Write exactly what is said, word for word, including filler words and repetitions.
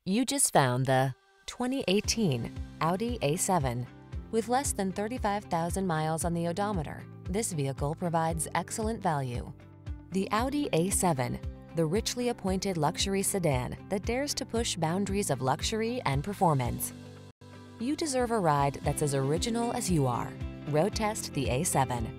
You just found the twenty eighteen Audi A seven. With less than thirty-five thousand miles on the odometer, this vehicle provides excellent value. The Audi A seven, the richly appointed luxury sedan that dares to push boundaries of luxury and performance. You deserve a ride that's as original as you are. Road test the A seven.